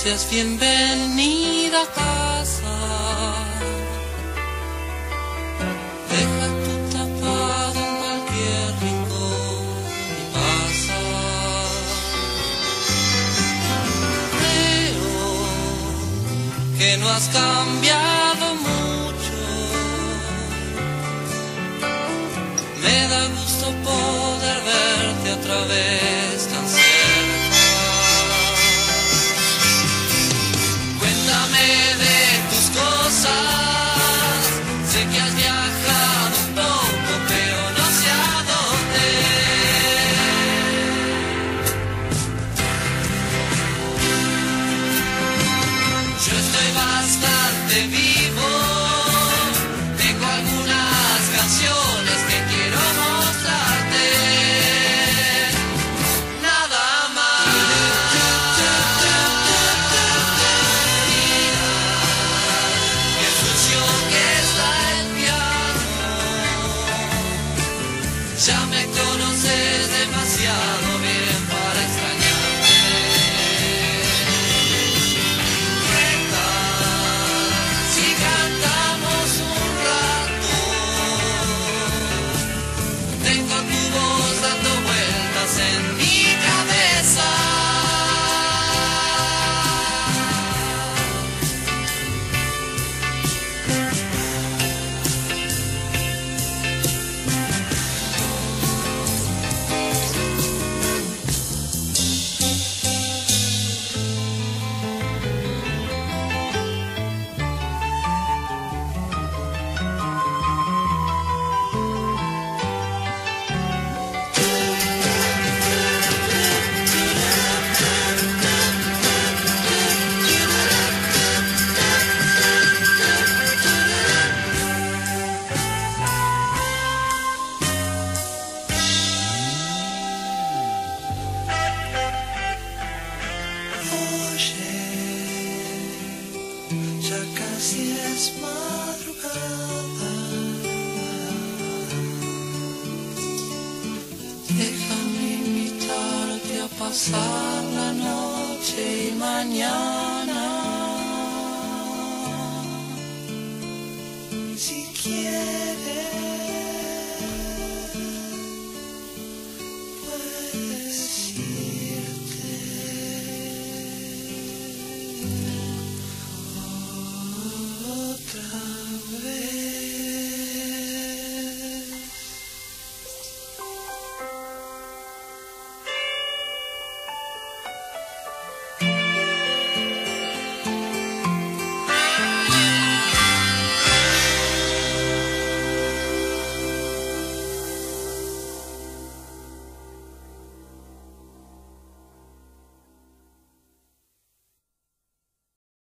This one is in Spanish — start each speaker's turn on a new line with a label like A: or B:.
A: seas bienvenida a casa. Deja tu tapado en cualquier rincón y pasa. Creo que no has cambiado mucho. Me da gusto poder verte otra vez tan cerca. Cuéntame de tus cosas. Sé que has viajado un poco, pero no sé a dónde. Yo estoy bastante vivo. Tengo algunas canciones que quiero mostrarte. Nada más. Mira, qué sucio que está el piano. Ya me conoces demasiado bien para extrañarte. ¿Qué tal si cantamos un rato? Tengo tu voz dando vueltas en mi cabeza. Oye, ya casi es madrugada. Déjame invitarte a pasar la noche y mañana, si quieres.